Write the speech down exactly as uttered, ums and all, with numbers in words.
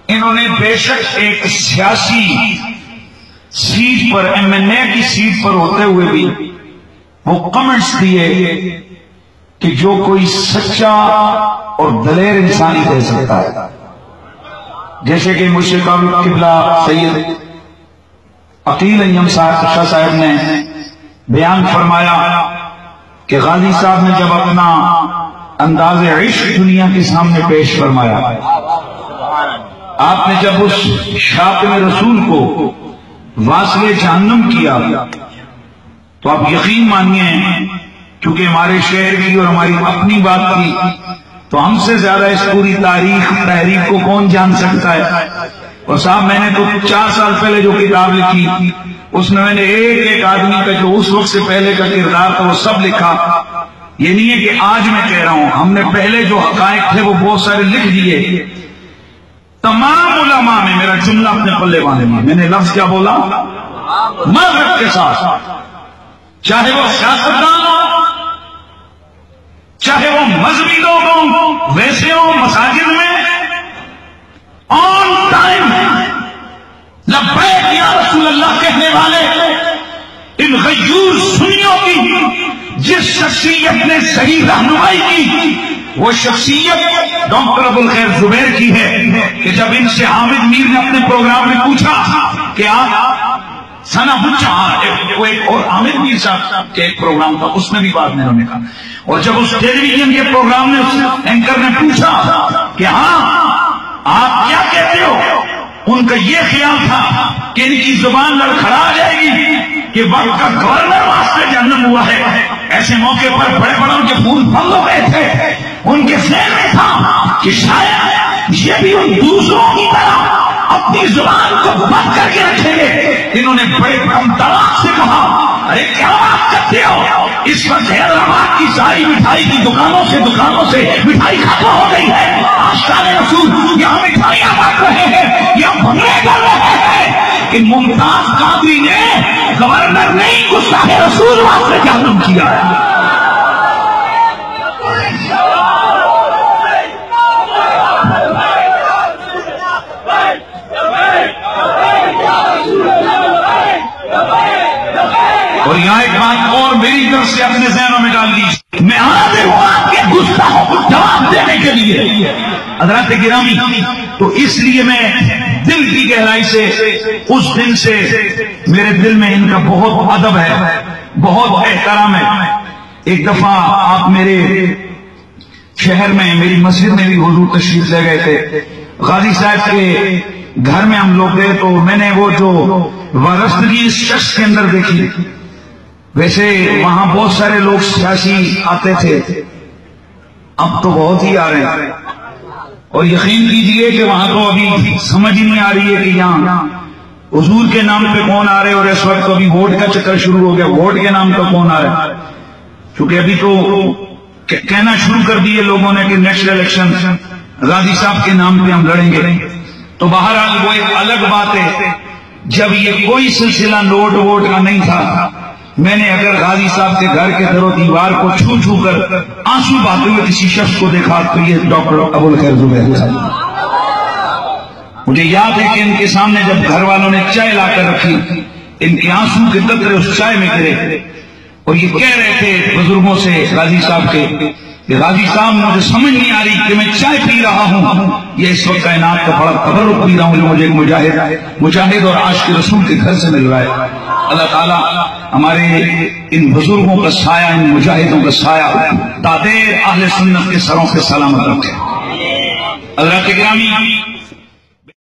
انہوں نے بے شک ایک سیاسی سیٹ پر، ایم این اے کی سیٹ پر ہوتے ہوئے بھی وہ کمنٹس دیے کہ جو کوئی سچا اور دلیر انسان ہی کہہ سکتا ہے. جیسے کہ مرشد قبلہ سید عقیل ایم شاہ صاحب نے بیان فرمایا کہ غازی صاحب نے جب اپنا انداز عشق دنیا کے سامنے پیش فرمایا، آپ نے جب اس شاطر رسول کو واصل جہنم کیا تو آپ یقین مانیے، چونکہ ہمارے شہر کی اور ہماری اپنی بات کی تو ہم سے زیادہ اس پوری تاریخ تحریک کو کون جان سکتا ہے. اور صاحب میں نے تو چار سال پہلے جو کتاب لکھی اس میں میں نے ایک ایک آدمی کا جو اس وقت سے پہلے کا کردار تھا وہ سب لکھا. یہ نہیں ہے کہ آج میں کہہ رہا ہوں، ہم نے پہلے جو حقائق تھے وہ بہت سارے لکھ دیے. تمام علماء نے میرا جملہ اپنے پلے باندھے لیا. میں نے لفظ کیا بولا؟ مذہب کے ساتھ، چاہے وہ سیاستدان ہو، چاہے وہ مذہبی لوگ ہوں، ویسے ہو مساجد میں آن ٹائم لبیک یا رسول اللہ کہنے والے ان غیور سنیوں کی جس شخصیت نے صحیح رہنمائی کی وہ شخصیت ڈاکٹر ابوالخیر زبیر کی ہے کہ جب ان سے حامد میر نے اپنے پروگرام میں پوچھا کہ آپ سنا پوچھا وہ ایک اور حامد میر صاحب کے ایک پروگرام تھا اس میں بھی بات نہیں ہونے کا، اور جب اس ٹیلی ویژن کے پروگرام میں اس اینکر نے پوچھا کہ ہاں آپ کیا کہتے ہو، ان کا یہ خیال تھا کہ ان کی زبان لڑکھڑا جائے گی کہ وقت کا گورنر واسطے جنم ہوا ہے. ایسے موقع پر بڑے بڑوں کے پھول بند ہو گئے تھے. ان کے ذہن میں تھا کہ شاید یہ بھی ان دوسروں کی طرح اپنی زبان کو بند کر کے رکھیں گے. انہوں نے بڑے کم طلاق سے کہا ارے کیا بات کرتے ہو، اس وقت حیدرآباد کی ساری مٹھائی کی دکانوں سے دکانوں سے مٹھائی ختم ہو گئی ہے. آشقان رسول یہاں مٹھائیاں بانٹ رہے ہیں، یہاں بھنگڑے کر رہے ہیں کہ ممتاز قادری نے گورنر نہیں گستاخ رسول واسطے جہنم کیا ہے. اور یہاں ایک بات اور میری طرف سے اپنے ذہنوں میں ڈال دی، میں حاضر ہوں آپ کے گستاخوں کو جواب دینے کے لیے. حضرات گرامی، تو اس لیے میں دل کی گہرائی سے اس دن سے میرے دل میں ان کا بہت ادب ہے، بہت احترام ہے. ایک دفعہ آپ میرے شہر میں میری مسجد میں بھی حضور تشریف لے گئے تھے. غازی صاحب کے گھر میں ہم لوگ گئے تو میں نے وہ جو وارستگی اس شخص کے اندر دیکھی. ویسے وہاں بہت سارے لوگ سیاسی آتے تھے، اب تو بہت ہی آ رہے ہیں، اور یقین کیجئے کہ وہاں تو ابھی سمجھ ہی نہیں آ رہی ہے کہ یہاں حضور کے نام پہ کون آ رہے، اور اس وقت ابھی ووٹ کا چکر شروع ہو گیا، ووٹ کے نام پہ کون آ رہا ہے. چونکہ ابھی تو کہنا شروع کر دیے لوگوں نے کہ نیکسٹ الیکشن غازی صاحب کے نام پہ ہم لڑیں گے. تو بہرحال وہ ایک الگ بات ہے. جب یہ کوئی سلسلہ نوٹ ووٹ کا نہیں تھا، میں نے اگر غازی صاحب کے گھر کے در و دیوار کو چھو چھو کر آنسو بہاتے ہوئے کسی شخص کو دیکھا تو یہ ڈاکٹر ابوالخیر زبیر تھا. مجھے یاد ہے کہ ان کے سامنے جب گھر والوں نے چائے لا کر رکھی، ان کے آنسو کے قطرے اس چائے میں گرے، اور یہ کہہ رہے تھے بزرگوں سے غازی صاحب کے کہ غازی صاحب مجھے سمجھ نہیں آ رہی کہ میں چائے پی رہا ہوں، یہ اس وقت کائنات کا بڑا تبرک پی رہا ہوں جو مجھے ایک مجاہد مجاہد اور عاشق رسول کے گھر سے مل رہا ہے. اللہ تعالیٰ ہمارے ان بزرگوں کا سایہ، ان مجاہدوں کا سایہ تادیر اہل سنت کے سروں پہ سلامت رکھے. حضرات گرامی،